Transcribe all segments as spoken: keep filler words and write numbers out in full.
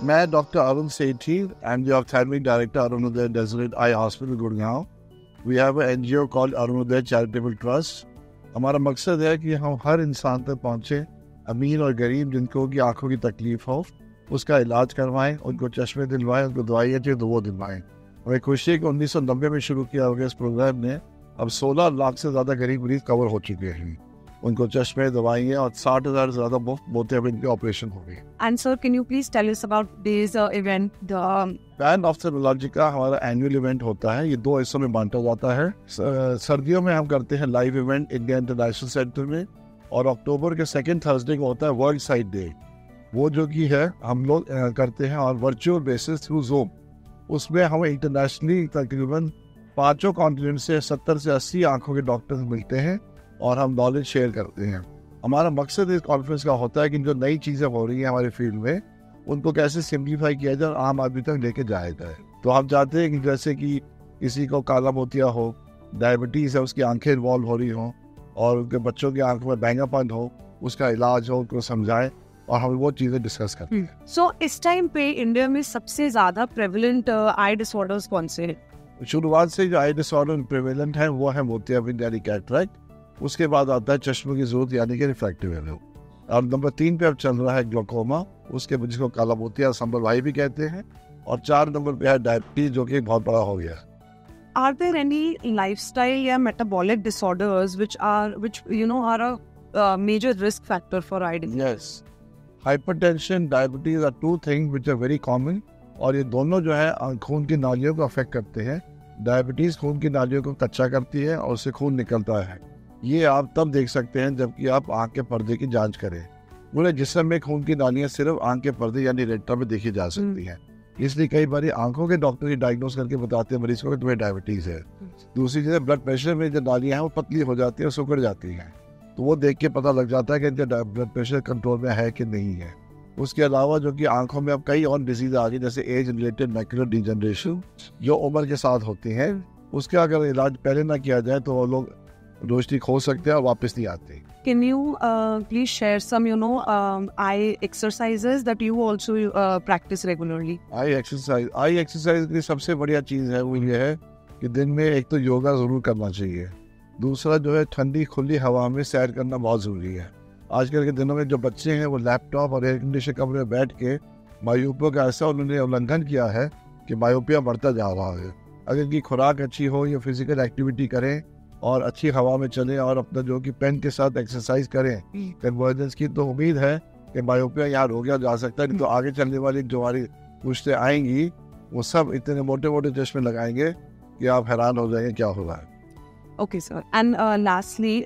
मैं doctor Arun Sethi and the ophthalmic director Arunodaya Deseret eye hospital Gurgaon. We have N G O called Arunodaya charitable trust. हमारा मकसद है कि हम हर इंसान तक पहुँचे, अमीर और गरीब जिनको की आंखों की तकलीफ हो उसका इलाज करवाएं, उनको चश्मे दिलवाएं, उनको दवाइयाँ चाहिए तो वो दिलवाएं। हमें खुशी है कि उन्नीस सौ नब्बे में शुरू किया गया इस प्रोग्राम ने अब सोलह लाख से ज़्यादा गरीब मरीज कवर हो चुके हैं। उनको चश्मे, दवाइयाँ और साठ हजार से ज़्यादा मुफ्त बोलते हैं इनके ऑपरेशन हो गए। And sir, can you please tell us about this uh, event? The pan ophthalmologist का हमारा एनुअल इवेंट होता है। ये दो हिस्सों में बांटा जाता है। सर्दियों में हम करते हैं live event India International Centre में, और अक्टूबर के सेकेंड थर्सडे को होता है वर्ल्ड साइट डे। वो जो कि है हम लोग करते हैं और वर्चुअल बेसिस थ्रू ज़ूम। उसमें हम इंटरनेशनली तकरीबन पाँचों कॉन्टिनेंट से सत्तर से अस्सी आंखों के डॉक्टर्स मिलते हैं और हम नॉलेज शेयर करते हैं। हमारा मकसद इस कॉन्फ्रेंस का होता है कि जो नई चीज़ें हो रही हैं हमारे फील्ड में उनको कैसे सिंप्लीफाई किया जाए और आम आदमी तक लेके जाया जाए। तो हम चाहते हैं कि जैसे कि किसी को काला मोतिया हो, डायबिटीज़ है, उसकी आंखें इन्वॉल्व हो रही हों और उनके बच्चों की आंखों में बैंगापन हो, उसका इलाज हो, उनको समझाएं और हम वो चीज़ें डिस्कस करते हैं। सो इस टाइम पे इंडिया में सबसे ज़्यादा प्रेवलेंट आई डिसऑर्डर्स कौन से हैं? शुरुआत से जो आई डिसऑर्डर प्रेवलेंट है वो है मोतियाबिंद यानी कैटरैक्ट, उसके बाद आता है चश्मे की जरूरत यानी कि रिफ्रैक्टिव एरर, और नंबर तीन पे अब चल रहा है ग्लोकोमा, उसके जिसको काला मोतिया संबल भाई भी कहते हैं, और चार नंबर पे है डायबिटीज जो कि बहुत बड़ा हो गया। Are there any lifestyle या metabolic disorders which are which you know are a uh, major risk factor for eye disease? Yes, hypertension, diabetes are two things which are very common, और ये दोनों जो है खून की नालियों को अफेक्ट करते हैं। डायबिटीज खून की नालियों को कच्चा करती है और उससे खून निकलता है। ये आप तब देख सकते हैं जबकि आप आंख के पर्दे की जांच करें। पूरे जिस्म में खून की नालियां सिर्फ आंख के पर्दे यानी रेटिना में देखी जा सकती हैं, इसलिए कई बार आंखों के डॉक्टर ही डायग्नोज करके बताते हैं मरीज को कि तुम्हें डायबिटीज है। दूसरी चीज़, ब्लड प्रेशर में जो नालियां हैं वो पतली हो जाती है, सुकड़ जाती हैं, तो वो देख के पता लग जाता है कि इनका ब्लड प्रेशर कंट्रोल में है कि नहीं है। उसके अलावा जो कि आंखों में अब कई और डिजीज आ गई, जैसे एज रिलेटेड मैकुलर डिजनरेशन जो उम्र के साथ होती है, उसका अगर इलाज पहले ना किया जाए तो वो लोग रोशनी खो सकते हैं और वापस नहीं आते। Can you uh, please share some, you know, um, eye exercises that you also uh, practice regularly? Eye exercise eye exercise की सबसे बढ़िया चीज़ है वो ये है कि दिन में एक तो योगा ज़रूर करना चाहिए, दूसरा जो है ठंडी खुली हवा में सैर करना बहुत ज़रूरी है। आजकल के दिनों में जो बच्चे हैं वो लैपटॉप और एयर कंडीशन कमरे में बैठ के मायोपिया का ऐसा उन्होंने उल्लंघन किया है कि मायोपिया बढ़ता जा रहा है। अगर इनकी खुराक अच्छी हो या फिजिकल एक्टिविटी करें और अच्छी हवा में चलें और अपना जो कि पेन के साथ एक्सरसाइज करें कन्वर्जेंस की, तो उम्मीद है कि मायोपिया यहाँ रोका जा सकता है। नहीं तो आगे चलने वाली जो हमारी पुश्तें आएंगी वो सब इतने मोटे मोटे चश्मे लगाएंगे कि आप हैरान हो जाएंगे क्या हो रहा है। Okay sir, and lastly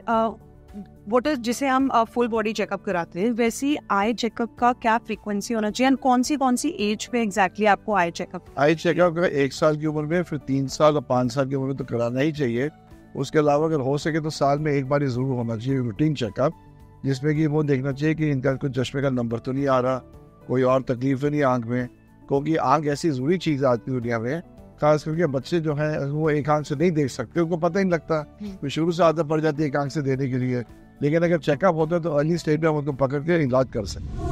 what is जिसे हम फुल बॉडी चेकअप कराते हैं, वैसी आई चेकअप का क्या फ्रीक्वेंसी होना चाहिए, कौन सी कौन सी एज पे एग्जैक्टली आपको आई चेकअप आई चेकअप का एक साल की उम्र में, फिर तीन साल और पाँच साल की उम्र में तो कराना ही चाहिए। उसके अलावा अगर हो सके तो साल में एक बार ज़रूर होना चाहिए रूटीन चेकअप, जिसमें कि वो देखना चाहिए कि इनका कोई चश्मे का नंबर तो नहीं आ रहा, कोई और तकलीफ तो नहीं आँख में, क्योंकि आँख ऐसी ज़रूरी चीज़ आज की दुनिया में, खास करके बच्चे जो हैं वो एक आँख से नहीं देख सकते, उनको पता ही नहीं लगता, तो शुरू से आदत पड़ जाती है एक आँख से देने के लिए। लेकिन अगर चेकअप होता है तो अर्ली स्टेज में हम उनको पकड़ के इलाज कर सकते हैं।